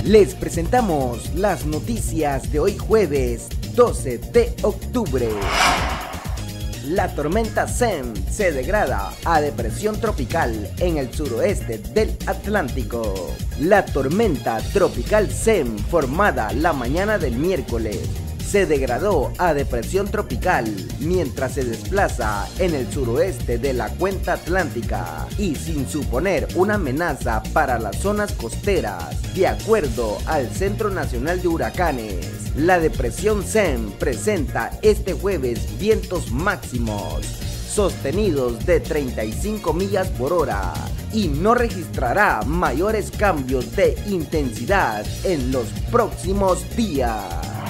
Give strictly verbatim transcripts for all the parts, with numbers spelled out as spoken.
Les presentamos las noticias de hoy jueves doce de octubre. La tormenta Sam se degrada a depresión tropical en el suroeste del Atlántico. La tormenta tropical Sam, formada la mañana del miércoles, se degradó a depresión tropical mientras se desplaza en el suroeste de la cuenca atlántica y sin suponer una amenaza para las zonas costeras. De acuerdo al Centro Nacional de Huracanes, la depresión Sam presenta este jueves vientos máximos sostenidos de treinta y cinco millas por hora y no registrará mayores cambios de intensidad en los próximos días.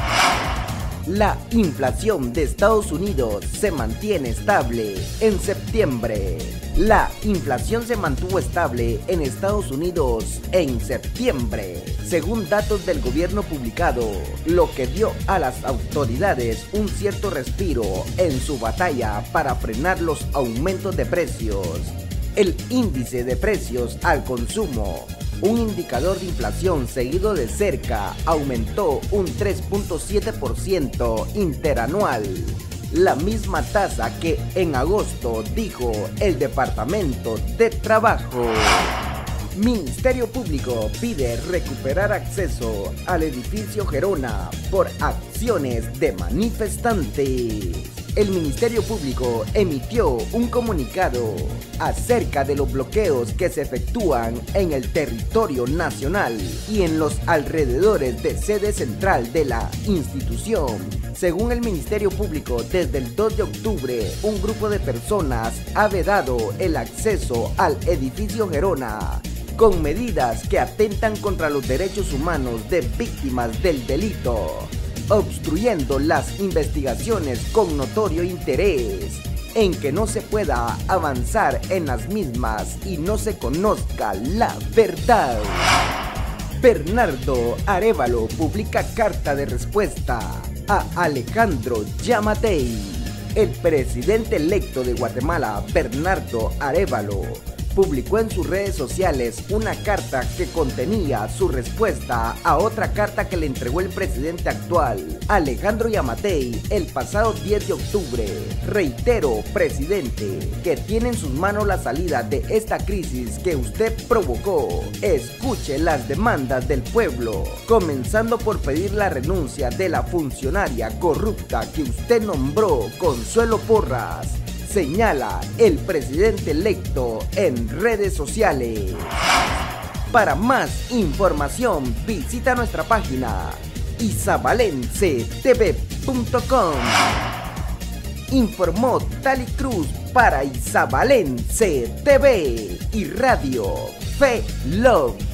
La inflación de Estados Unidos se mantiene estable en septiembre. La inflación se mantuvo estable en Estados Unidos en septiembre, según datos del gobierno publicado, lo que dio a las autoridades un cierto respiro en su batalla para frenar los aumentos de precios. El índice de precios al consumo, un indicador de inflación seguido de cerca, aumentó un tres punto siete por ciento interanual, la misma tasa que en agosto, dijo el Departamento de Trabajo. Ministerio Público pide recuperar acceso al edificio Gerona por acciones de manifestantes. El Ministerio Público emitió un comunicado acerca de los bloqueos que se efectúan en el territorio nacional y en los alrededores de sede central de la institución. Según el Ministerio Público, desde el dos de octubre, un grupo de personas ha vedado el acceso al edificio Gerona con medidas que atentan contra los derechos humanos de víctimas del delito, obstruyendo las investigaciones con notorio interés en que no se pueda avanzar en las mismas y no se conozca la verdad. Bernardo Arévalo publica carta de respuesta a Alejandro Yamatei. El presidente electo de Guatemala, Bernardo Arévalo, publicó en sus redes sociales una carta que contenía su respuesta a otra carta que le entregó el presidente actual, Alejandro Yamatei, el pasado diez de octubre. Reitero, presidente, que tiene en sus manos la salida de esta crisis que usted provocó. Escuche las demandas del pueblo, comenzando por pedir la renuncia de la funcionaria corrupta que usted nombró, Consuelo Porras, señala el presidente electo en redes sociales. Para más información, visita nuestra página izabalense t v punto com. Informó Tali Cruz para Izabalense T V y Radio Fe Love.